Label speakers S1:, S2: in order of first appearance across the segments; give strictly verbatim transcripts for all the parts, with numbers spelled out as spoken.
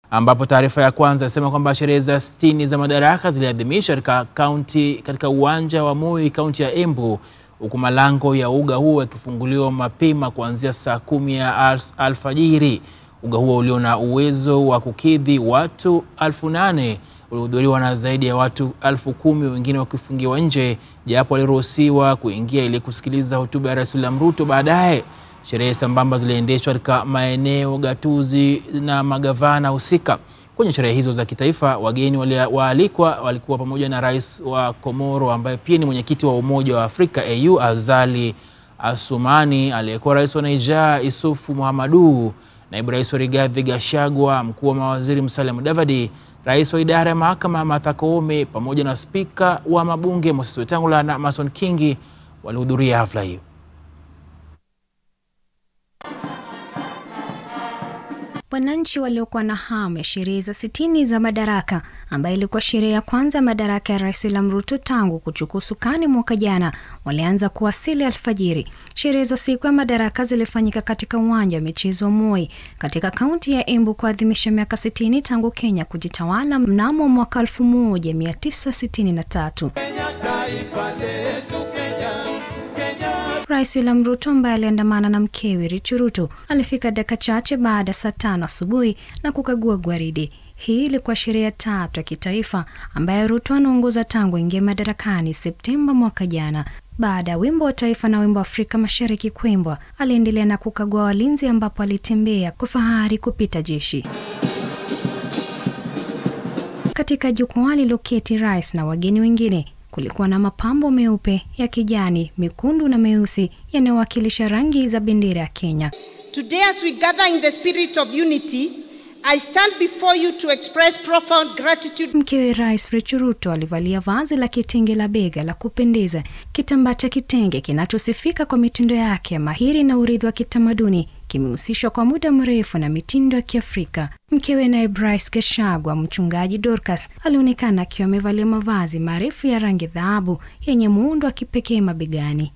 S1: Ambapo taarifa ya kwanza inasema kwamba sherehe za sitini za Madaraka ziliadhimishwa katika kaunti katika uwanja wa Moi, kaunti ya Embu, huku malango ya uga huo yakifunguliwa mapema kuanzia saa kumi ya alfajiri. Uga huo ulio na uwezo wa kukidhi watu elfu nane ulihudhuriwa na zaidi ya watu elfu kumi, wengine wakifungiwa nje, japo waliruhusiwa kuingia ili kusikiliza hotuba ya Rais Ruto baadaye. Sherehe sambamba ziliendeshwa katika maeneo gatuzi na magavana husika. Kwenye sherehe hizo za kitaifa, wageni waalikwa walikuwa pamoja na Rais wa Komoro ambaye pia ni mwenyekiti wa Umoja wa Afrika A U Azali Assoumani, aliyekuwa Rais wa Niger Issoufou Mahamadou, Naibu Rais wa Rigathi Gachagua, mkuu wa mawaziri Musalia Mudavadi, Rais wa idara ya mahakama Martha Koome pamoja na spika wa mabunge Moses Wetangula na Mason Kingi walihudhuria hafla hiyo.
S2: Wananchi waliokuwa na hamu ya sherehe za sitini za Madaraka, ambayo ilikuwa sherehe ya kwanza Madaraka ya Rais Ruto tangu kuchukua usukani mwaka jana, walianza kuwasili alfajiri. Sherehe za siku ya Madaraka zilifanyika katika uwanja wa michezo wa Moi katika kaunti ya Embu kuadhimisha miaka sitini tangu Kenya kujitawala mnamo mwaka elfu moja mia tisa sitini na tatu. Rais Ruto ambaye aliandamana na mkewe Rais Ruto alifika dakika chache baada saa tano asubuhi na kukagua gwaride. Hii ilikuwa sherehe ya tatu ya kitaifa ambayo Ruto anaongoza tangu ingia madarakani Septemba mwaka jana. Baada ya wimbo wa taifa na wimbo wa Afrika Mashariki kuimbwa, aliendelea na kukagua walinzi ambapo alitembea kwa fahari kupita jeshi. Katika jukwaa lililoketi rais na wageni wengine, kulikuwa na mapambo meupe, ya kijani, mekundu na meusi yanayowakilisha rangi za bendera ya Kenya.
S3: Today, as we gather in the spirit of unity, I stand before you to express profound gratitude.
S2: Mkewe Rais Ruto alivalia vazi la kitenge la bega la kupendeza, kitambaa cha kitenge kinachosifika kwa mitindo yake ya mahiri na urithi wa kitamaduni, kimehusishwa kwa muda mrefu na mitindo ya Kiafrika. Mkewe naye Rais Gachagua, mchungaji Dorcas, alionekana akiwa amevalia mavazi marefu ya rangi dhahabu yenye muundo wa kipekee mabegani.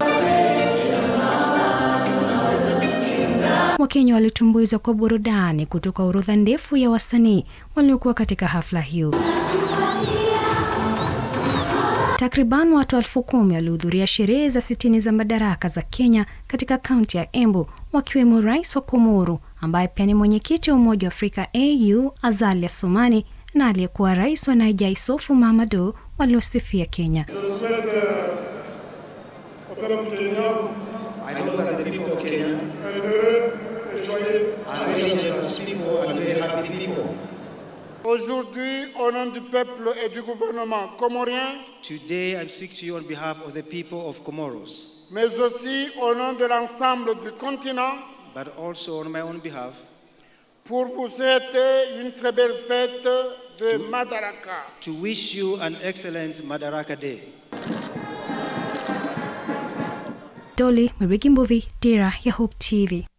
S2: Wakenya walitumbuizwa kwa burudani kutoka orodha ndefu ya wasanii waliokuwa katika hafla hiyo. Takriban watu elfu kumi walihudhuria sherehe za sitini za Madaraka za Kenya katika kaunti ya Embu, wakiwemo Rais wa Komoro ambaye pia ni mwenyekiti wa Umoja wa Afrika A U Azali Assoumani na aliyekuwa Rais wa Niger Issoufou Mahamadou waliosifia Kenya.
S4: I know that the people of Kenya are very generous people and very happy people.
S5: Aujourd'hui, au nom du peuple et du gouvernement comorien,
S4: today I speak to you on behalf of the people of Comoros,
S5: mais aussi au nom de l'ensemble du continent,
S4: but also on my own behalf,
S5: pour vous souhaiter une très belle fête de to, Madaraka.
S4: To wish you an excellent Madaraka Day.
S2: Dolly Murigi Mbuvi, Dira ya Hope T V.